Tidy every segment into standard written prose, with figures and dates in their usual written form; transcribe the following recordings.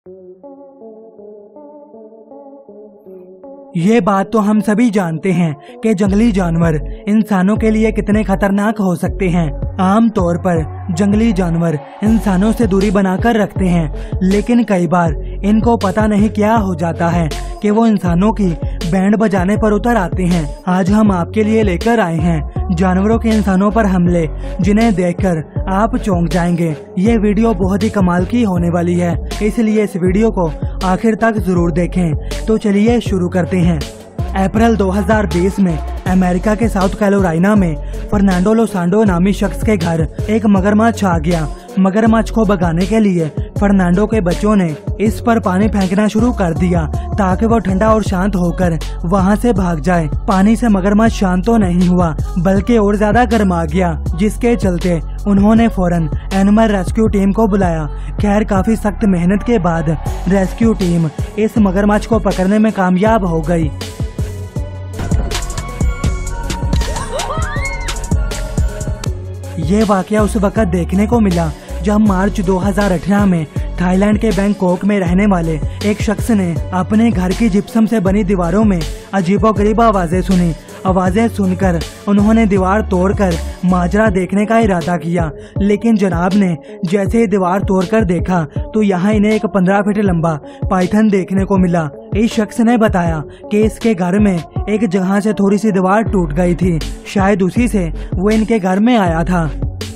ये बात तो हम सभी जानते हैं कि जंगली जानवर इंसानों के लिए कितने खतरनाक हो सकते हैं। आम तौर पर जंगली जानवर इंसानों से दूरी बनाकर रखते हैं, लेकिन कई बार इनको पता नहीं क्या हो जाता है कि वो इंसानों की बैंड बजाने पर उतर आते हैं। आज हम आपके लिए लेकर आए हैं जानवरों के इंसानों पर हमले, जिन्हें देखकर आप चौंक जाएंगे। ये वीडियो बहुत ही कमाल की होने वाली है, इसलिए इस वीडियो को आखिर तक जरूर देखें। तो चलिए शुरू करते हैं। अप्रैल 2020 में अमेरिका के साउथ कैरोलिना में फर्नांडो लोसांडो नामी शख्स के घर एक मगरमच्छ आ गया। मगरमच्छ को भगाने के लिए फर्नांडो के बच्चों ने इस पर पानी फेंकना शुरू कर दिया ताकि वो ठंडा और शांत होकर वहां से भाग जाए। पानी से मगरमच्छ शांत तो नहीं हुआ बल्कि और ज्यादा गर्मा गया, जिसके चलते उन्होंने फौरन एनिमल रेस्क्यू टीम को बुलाया। खैर काफी सख्त मेहनत के बाद रेस्क्यू टीम इस मगरमच्छ को पकड़ने में कामयाब हो गई। ये वाकया उस वक्त देखने को मिला जब मार्च 2018 में थाईलैंड के बैंकॉक में रहने वाले एक शख्स ने अपने घर की जिप्सम से बनी दीवारों में अजीबोगरीब आवाजें सुनी। आवाजें सुनकर उन्होंने दीवार तोड़कर माजरा देखने का इरादा किया, लेकिन जनाब ने जैसे ही दीवार तोड़कर देखा तो यहाँ इन्हें एक 15 फीट लंबा पाइथन देखने को मिला। इस शख्स ने बताया कि इसके घर में एक जगह से थोड़ी सी दीवार टूट गई थी, शायद उसी से वो इनके घर में आया था।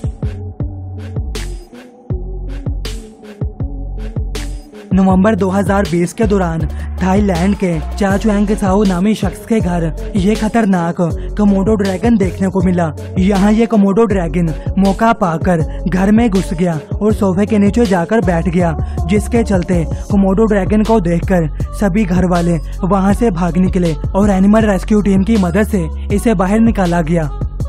नवंबर 2020 के दौरान थाईलैंड के चाचुएंगसाओ नामी शख्स के घर ये खतरनाक कोमोडो ड्रैगन देखने को मिला। यहाँ ये कोमोडो ड्रैगन मौका पाकर घर में घुस गया और सोफे के नीचे जाकर बैठ गया, जिसके चलते कोमोडो ड्रैगन को देखकर सभी घर वाले वहाँ से भाग निकले और एनिमल रेस्क्यू टीम की मदद से इसे बाहर निकाला गया।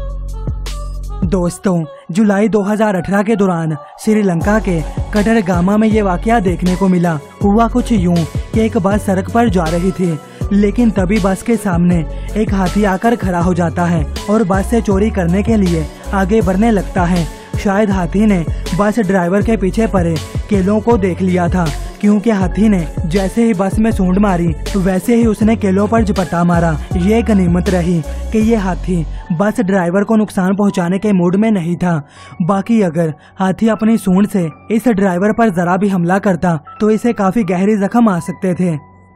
दोस्तों, जुलाई 2018 के दौरान श्रीलंका के कटरगामा में ये वाकया देखने को मिला। हुआ कुछ यूं कि एक बस सड़क पर जा रही थी, लेकिन तभी बस के सामने एक हाथी आकर खड़ा हो जाता है और बस से चोरी करने के लिए आगे बढ़ने लगता है। शायद हाथी ने बस ड्राइवर के पीछे पड़े केलों को देख लिया था, क्योंकि हाथी ने जैसे ही बस में सूंड मारी वैसे ही उसने केलों पर झपट्टा मारा। ये गनीमत रही कि ये हाथी बस ड्राइवर को नुकसान पहुंचाने के मूड में नहीं था। बाकी अगर हाथी अपनी सूंड से इस ड्राइवर पर जरा भी हमला करता तो इसे काफी गहरे जख्म आ सकते थे।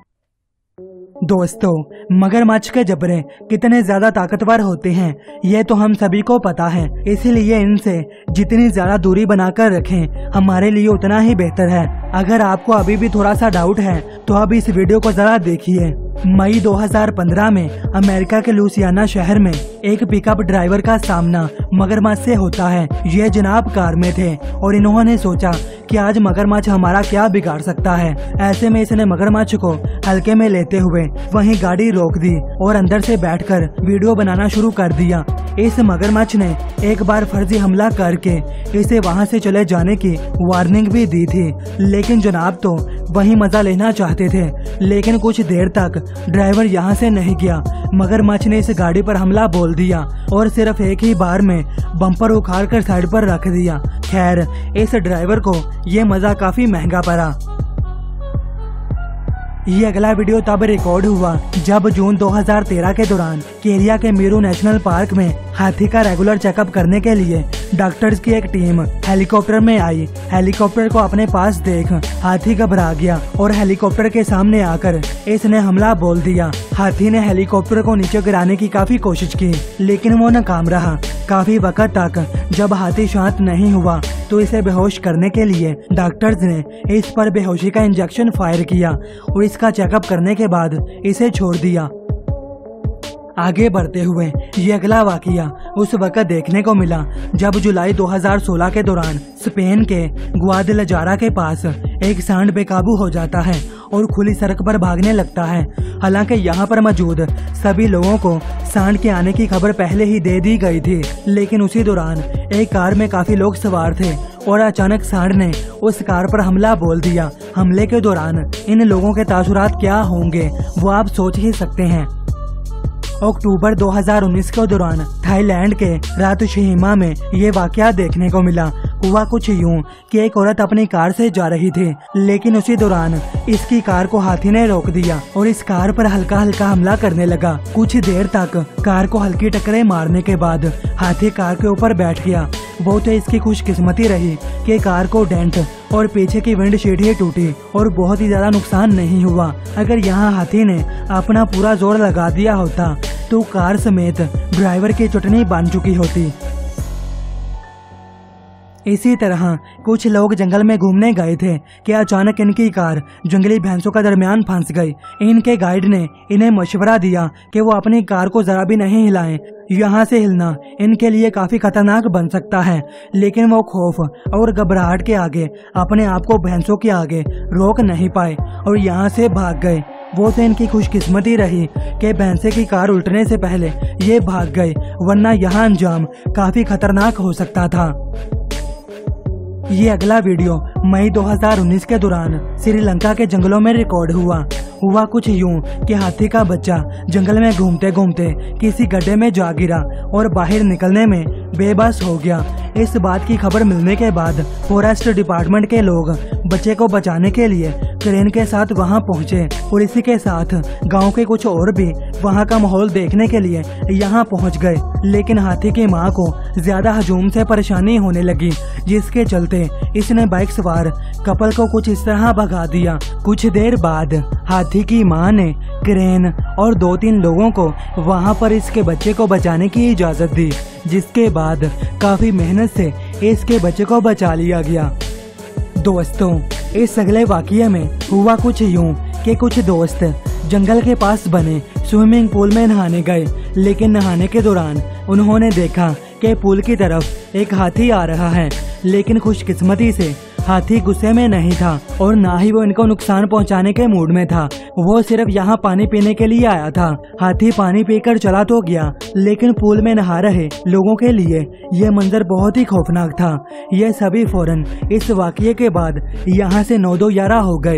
दोस्तों, मगरमच्छ के जबड़े कितने ज्यादा ताकतवर होते हैं ये तो हम सभी को पता है, इसीलिए इनसे जितनी ज्यादा दूरी बनाकर रखें हमारे लिए उतना ही बेहतर है। अगर आपको अभी भी थोड़ा सा डाउट है तो अब इस वीडियो को जरा देखिए। मई 2015 में अमेरिका के लुसियाना शहर में एक पिकअप ड्राइवर का सामना मगरमच्छ से होता है। ये जनाब कार में थे और इन्होंने सोचा कि आज मगरमच्छ हमारा क्या बिगाड़ सकता है। ऐसे में इसने मगरमच्छ को हल्के में लेते हुए वहीं गाड़ी रोक दी और अंदर से बैठकर वीडियो बनाना शुरू कर दिया। इस मगरमच्छ ने एक बार फर्जी हमला करके इसे वहां से चले जाने की वार्निंग भी दी थी, लेकिन जनाब तो वहीं मजा लेना चाहते थे। लेकिन कुछ देर तक ड्राइवर यहां से नहीं गया। मगरमच्छ ने इस गाड़ी पर हमला बोल दिया और सिर्फ एक ही बार में बम्पर उखाड़ कर साइड पर रख दिया। खैर इस ड्राइवर को ये मजा काफी महंगा पड़ा। ये अगला वीडियो तब रिकॉर्ड हुआ जब जून 2013 के दौरान केरिया के मीरू नेशनल पार्क में हाथी का रेगुलर चेकअप करने के लिए डॉक्टर्स की एक टीम हेलीकॉप्टर में आई। हेलीकॉप्टर को अपने पास देख हाथी घबरा गया और हेलीकॉप्टर के सामने आकर इसने हमला बोल दिया। हाथी ने हेलीकॉप्टर को नीचे गिराने की काफी कोशिश की, लेकिन वो नाकाम रहा। काफी वक्त तक जब हाथी शांत नहीं हुआ तो इसे बेहोश करने के लिए डॉक्टर्स ने इस पर बेहोशी का इंजेक्शन फायर किया और इसका चेकअप करने के बाद इसे छोड़ दिया। आगे बढ़ते हुए ये अगला वाकया उस वक्त देखने को मिला जब जुलाई 2016 के दौरान स्पेन के ग्वादलजारा के पास एक सांड बेकाबू हो जाता है और खुली सड़क पर भागने लगता है। हालांकि यहाँ पर मौजूद सभी लोगों को सांड के आने की खबर पहले ही दे दी गई थी, लेकिन उसी दौरान एक कार में काफी लोग सवार थे और अचानक सांड ने उस कार पर हमला बोल दिया। हमले के दौरान इन लोगों के तासुरात क्या होंगे वो आप सोच ही सकते हैं। अक्टूबर 2019 के दौरान थाईलैंड के रातुशीमा में ये वाकया देखने को मिला। हुआ कुछ यूं कि एक औरत अपनी कार से जा रही थी, लेकिन उसी दौरान इसकी कार को हाथी ने रोक दिया और इस कार पर हल्का हल्का हमला करने लगा। कुछ देर तक कार को हल्की टक्करें मारने के बाद हाथी कार के ऊपर बैठ गया। वो तो इसकी खुशकिस्मती रही कि कार को डेंट और पीछे की विंडशीट ही टूटी और बहुत ही ज्यादा नुकसान नहीं हुआ। अगर यहाँ हाथी ने अपना पूरा जोर लगा दिया होता तो कार समेत ड्राइवर की चटनी बन चुकी होती। इसी तरह कुछ लोग जंगल में घूमने गए थे कि अचानक इनकी कार जंगली भैंसों के दरमियान फंस गई। इनके गाइड ने इन्हें मशवरा दिया कि वो अपनी कार को जरा भी नहीं हिलाएं। यहाँ से हिलना इनके लिए काफी खतरनाक बन सकता है, लेकिन वो खौफ और घबराहट के आगे अपने आप को भैंसों के आगे रोक नहीं पाए और यहाँ से भाग गए। वो तो इनकी खुशकिस्मती रही कि भैंसे की कार उल्टने से पहले ये भाग गए, वरना यहाँ अंजाम काफी खतरनाक हो सकता था। ये अगला वीडियो मई 2019 के दौरान श्रीलंका के जंगलों में रिकॉर्ड हुआ कुछ यूं कि हाथी का बच्चा जंगल में घूमते घूमते किसी गड्ढे में जा गिरा और बाहर निकलने में बेबस हो गया। इस बात की खबर मिलने के बाद फॉरेस्ट डिपार्टमेंट के लोग बच्चे को बचाने के लिए क्रेन के साथ वहां पहुंचे और इसी के साथ गांव के कुछ और भी वहां का माहौल देखने के लिए यहां पहुंच गए। लेकिन हाथी की मां को ज्यादा हजूम से परेशानी होने लगी, जिसके चलते इसने बाइक सवार कपल को कुछ इस तरह भगा दिया। कुछ देर बाद हाथी की मां ने क्रेन और 2-3 लोगों को वहां पर इसके बच्चे को बचाने की इजाजत दी, जिसके बाद काफी मेहनत से इसके बच्चे को बचा लिया गया। दोस्तों, इस अगले वाकये में हुआ कुछ यूं कि कुछ दोस्त जंगल के पास बने स्विमिंग पूल में नहाने गए, लेकिन नहाने के दौरान उन्होंने देखा कि पूल की तरफ एक हाथी आ रहा है। लेकिन खुशकिस्मती से हाथी गुस्से में नहीं था और ना ही वो इनको नुकसान पहुंचाने के मूड में था। वो सिर्फ यहाँ पानी पीने के लिए आया था। हाथी पानी पीकर चला तो गया, लेकिन पूल में नहा रहे लोगों के लिए यह मंजर बहुत ही खौफनाक था। ये सभी फौरन इस वाकये के बाद यहाँ से 9-2-11 हो गए।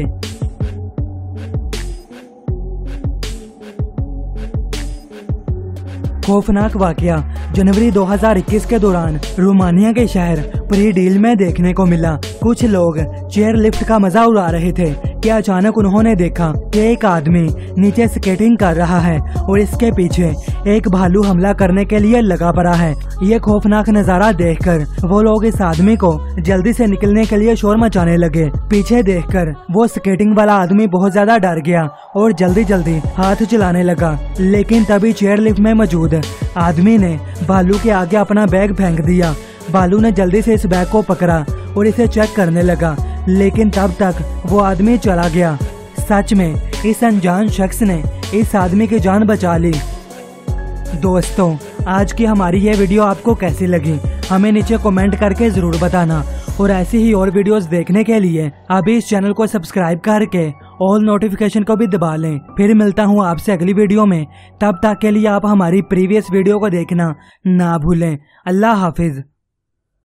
खौफनाक वाकया जनवरी 2021 के दौरान रोमानिया के शहर प्रीडील में देखने को मिला। कुछ लोग चेयर लिफ्ट का मजा उड़ा रहे थे कि अचानक उन्होंने देखा कि एक आदमी नीचे स्केटिंग कर रहा है और इसके पीछे एक भालू हमला करने के लिए लगा पड़ा है। ये खौफनाक नजारा देखकर वो लोग इस आदमी को जल्दी से निकलने के लिए शोर मचाने लगे। पीछे देखकर वो स्केटिंग वाला आदमी बहुत ज्यादा डर गया और जल्दी जल्दी हाथ चलाने लगा, लेकिन तभी चेयर लिफ्ट में मौजूद आदमी ने भालू के आगे अपना बैग फेंक दिया। भालू ने जल्दी से इस बैग को पकड़ा और इसे चेक करने लगा, लेकिन तब तक वो आदमी चला गया। सच में इस अनजान शख्स ने इस आदमी की जान बचा ली। दोस्तों, आज की हमारी ये वीडियो आपको कैसी लगी हमें नीचे कमेंट करके जरूर बताना और ऐसी ही और वीडियोस देखने के लिए अभी इस चैनल को सब्सक्राइब करके ऑल नोटिफिकेशन को भी दबा लें। फिर मिलता हूँ आपसे अगली वीडियो में, तब तक के लिए आप हमारी प्रीवियस वीडियो को देखना ना भूलें। अल्लाह हाफिज।